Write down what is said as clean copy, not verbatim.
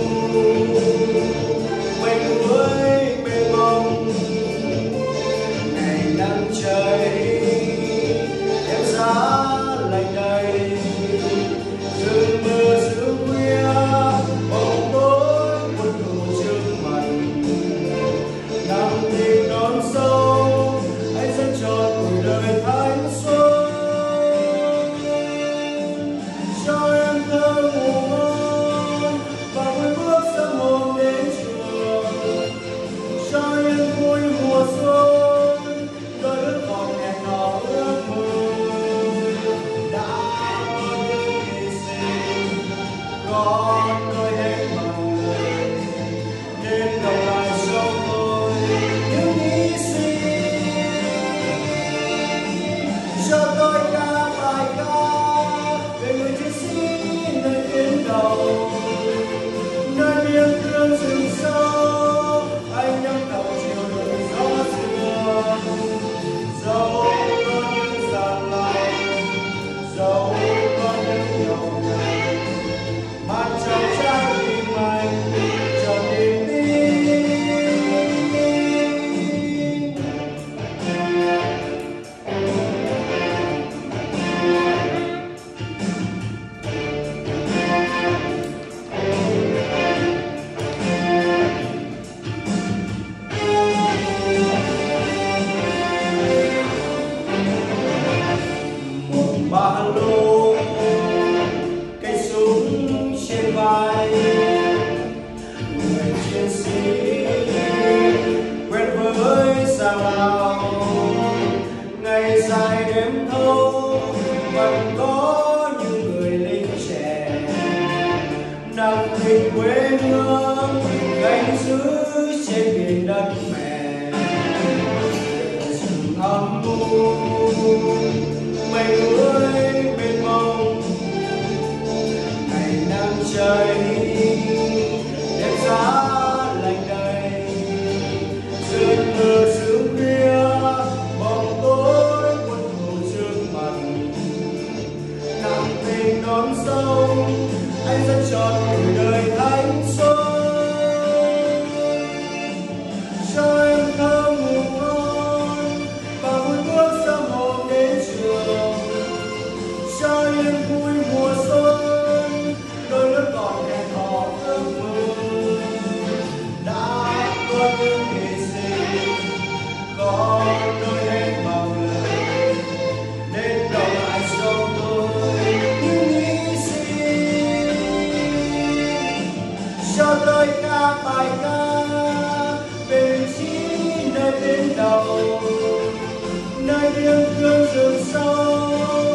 mình với bên mong ngày nắng cháy em giá lạnh đầy sương mưa sương khuya bóng tối buồn ngủ trước mặt nằm tìm đón sâu anh sẽ trọn cuộc đời thanh xuân cho em thơ ngủ ngon và vui bước sớm hôm đến trường cho em vui mùa xuân đôi ước còn hẹn hò ước mơ đã có những hy sinh con tôi hết bằng lời nên đọc lại cho tôi những hy sinh cho tôi ca bài ca về người chiến sĩ nơi tuyến đầu nơi biên cương rừng sâu anh nhắm đầu chiều đường gió xưa dẫu có những giàn lòng dẫu có những nhọc nhằn mang trong trái tim anh cho niềm tin một ba lô cây súng trên vai người chiến sĩ quen với giang lao ngày dài đêm thâu vẫn có những người lính trẻ nặng tình quê hương gánh giữ trên miền đất mẹ rừng âm u mây ơi bên mông ngày nắng cháy đêm giá lạnh đầy sương mưa sương khuya bóng tối buồn ngủ trước mặt nặng tình đón sâu anh dẫn trọn cuộc đời thanh xuân cho em thơ ngủ ngon và vui bước sớm hôm đến trường cho em vui mùa xuân đôi lúc còn hẹn hò ước mơ đã có những hy sinh có đôi hết bằng lời nên đọc lại cho tôi những hy sinh cho tôi ca bài ca về vị trí nơi tuyến đầu nơi biên cương rừng sâu